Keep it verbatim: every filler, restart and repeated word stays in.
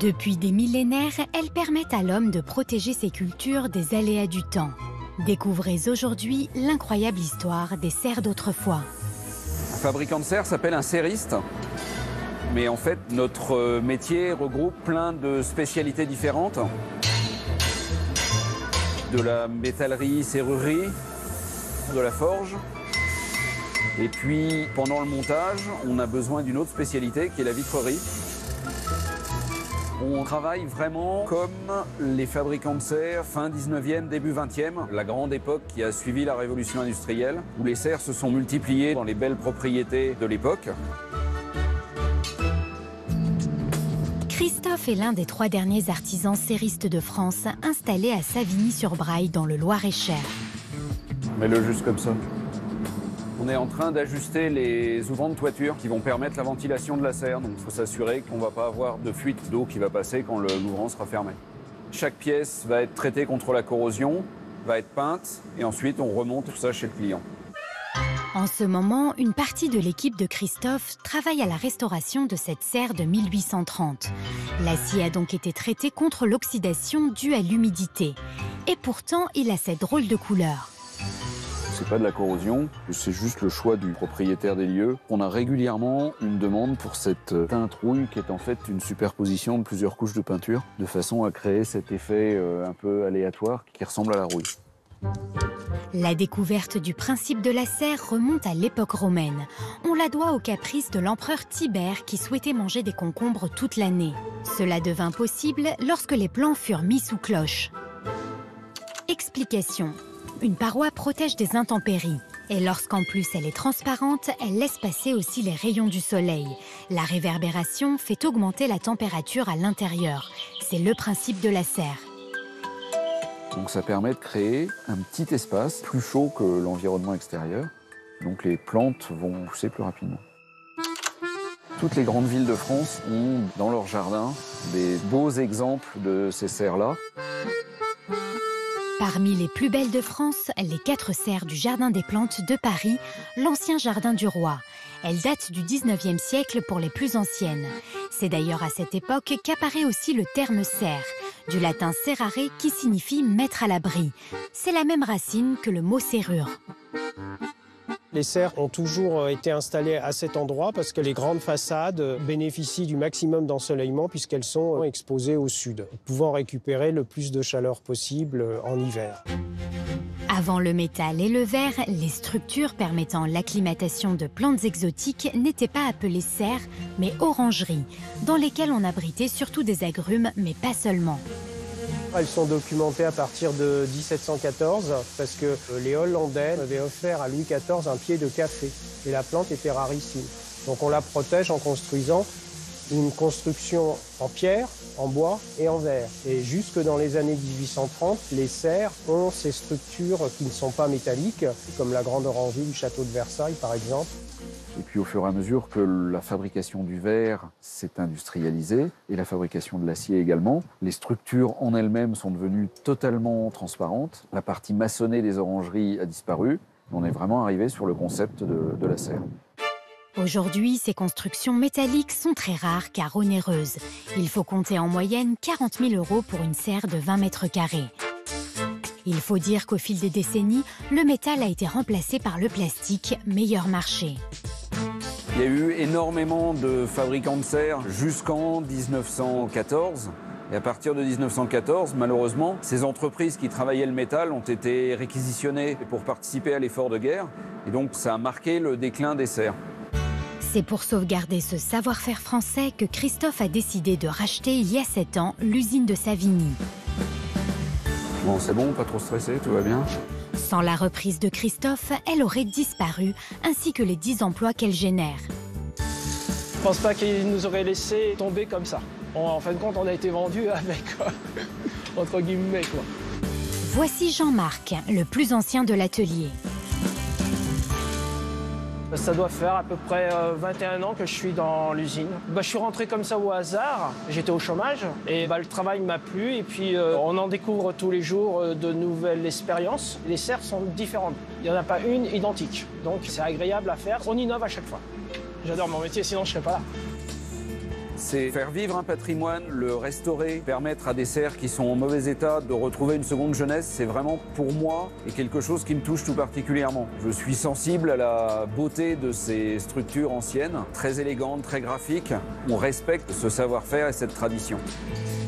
Depuis des millénaires, elles permettent à l'homme de protéger ses cultures des aléas du temps. Découvrez aujourd'hui l'incroyable histoire des serres d'autrefois. Un fabricant de serres s'appelle un serriste. Mais en fait, notre métier regroupe plein de spécialités différentes. De la métallerie, serrurerie, de la forge. Et puis, pendant le montage, on a besoin d'une autre spécialité qui est la vitrerie. On travaille vraiment comme les fabricants de serres fin dix-neuvième, début vingtième, la grande époque qui a suivi la révolution industrielle, où les serres se sont multipliées dans les belles propriétés de l'époque. Christophe est l'un des trois derniers artisans serristes de France installés à Savigny-sur-Braille dans le Loir-et-Cher. Mets-le juste comme ça. On est en train d'ajuster les ouvrants de toiture qui vont permettre la ventilation de la serre. Donc il faut s'assurer qu'on ne va pas avoir de fuite d'eau qui va passer quand l'ouvrant sera fermé. Chaque pièce va être traitée contre la corrosion, va être peinte et ensuite on remonte tout ça chez le client. En ce moment, une partie de l'équipe de Christophe travaille à la restauration de cette serre de mille huit cent trente. L'acier a donc été traité contre l'oxydation due à l'humidité. Et pourtant, il a cette drôle de couleur. C'est pas de la corrosion, c'est juste le choix du propriétaire des lieux. On a régulièrement une demande pour cette teinte rouille qui est en fait une superposition de plusieurs couches de peinture, de façon à créer cet effet un peu aléatoire qui ressemble à la rouille. La découverte du principe de la serre remonte à l'époque romaine. On la doit au caprice de l'empereur Tibère qui souhaitait manger des concombres toute l'année. Cela devint possible lorsque les plants furent mis sous cloche. Explication. Une paroi protège des intempéries. Et lorsqu'en plus elle est transparente, elle laisse passer aussi les rayons du soleil. La réverbération fait augmenter la température à l'intérieur. C'est le principe de la serre. Donc ça permet de créer un petit espace plus chaud que l'environnement extérieur. Donc les plantes vont pousser plus rapidement. Toutes les grandes villes de France ont dans leur jardin des beaux exemples de ces serres-là. Parmi les plus belles de France, les quatre serres du Jardin des Plantes de Paris, l'ancien Jardin du Roi. Elles datent du dix-neuvième siècle pour les plus anciennes. C'est d'ailleurs à cette époque qu'apparaît aussi le terme serre, du latin serrare qui signifie mettre à l'abri. C'est la même racine que le mot serrure. Les serres ont toujours été installées à cet endroit parce que les grandes façades bénéficient du maximum d'ensoleillement puisqu'elles sont exposées au sud, pouvant récupérer le plus de chaleur possible en hiver. Avant le métal et le verre, les structures permettant l'acclimatation de plantes exotiques n'étaient pas appelées serres, mais orangeries, dans lesquelles on abritait surtout des agrumes, mais pas seulement. Elles sont documentées à partir de dix-sept cent quatorze parce que les Hollandais avaient offert à Louis quatorze un pied de café et la plante était rarissime. Donc on la protège en construisant une construction en pierre, en bois et en verre. Et jusque dans les années dix-huit cent trente, les serres ont ces structures qui ne sont pas métalliques, comme la Grande Orangerie du château de Versailles par exemple. Et puis au fur et à mesure que la fabrication du verre s'est industrialisée, et la fabrication de l'acier également, les structures en elles-mêmes sont devenues totalement transparentes. La partie maçonnée des orangeries a disparu. On est vraiment arrivé sur le concept de, de la serre. Aujourd'hui, ces constructions métalliques sont très rares car onéreuses. Il faut compter en moyenne quarante mille euros pour une serre de vingt mètres carrés. Il faut dire qu'au fil des décennies, le métal a été remplacé par le plastique, meilleur marché. Il y a eu énormément de fabricants de serres jusqu'en dix-neuf cent quatorze. Et à partir de dix-neuf cent quatorze, malheureusement, ces entreprises qui travaillaient le métal ont été réquisitionnées pour participer à l'effort de guerre. Et donc ça a marqué le déclin des serres. C'est pour sauvegarder ce savoir-faire français que Christophe a décidé de racheter il y a sept ans l'usine de Savigny. Bon, c'est bon, pas trop stressé, tout va bien. Sans la reprise de Christophe, elle aurait disparu, ainsi que les dix emplois qu'elle génère. Je pense pas qu'il nous aurait laissé tomber comme ça. On, en fin de compte, on a été vendu avec, entre guillemets, quoi. Voici Jean-Marc, le plus ancien de l'atelier. Ça doit faire à peu près vingt et un ans que je suis dans l'usine. Bah, je suis rentré comme ça au hasard, j'étais au chômage et bah, le travail m'a plu et puis euh, on en découvre tous les jours euh, de nouvelles expériences. Les serres sont différentes, il n'y en a pas une identique, donc c'est agréable à faire, on innove à chaque fois. J'adore mon métier, sinon je ne serais pas là. C'est faire vivre un patrimoine, le restaurer, permettre à des serres qui sont en mauvais état de retrouver une seconde jeunesse. C'est vraiment, pour moi, et quelque chose qui me touche tout particulièrement. Je suis sensible à la beauté de ces structures anciennes, très élégantes, très graphiques. On respecte ce savoir-faire et cette tradition.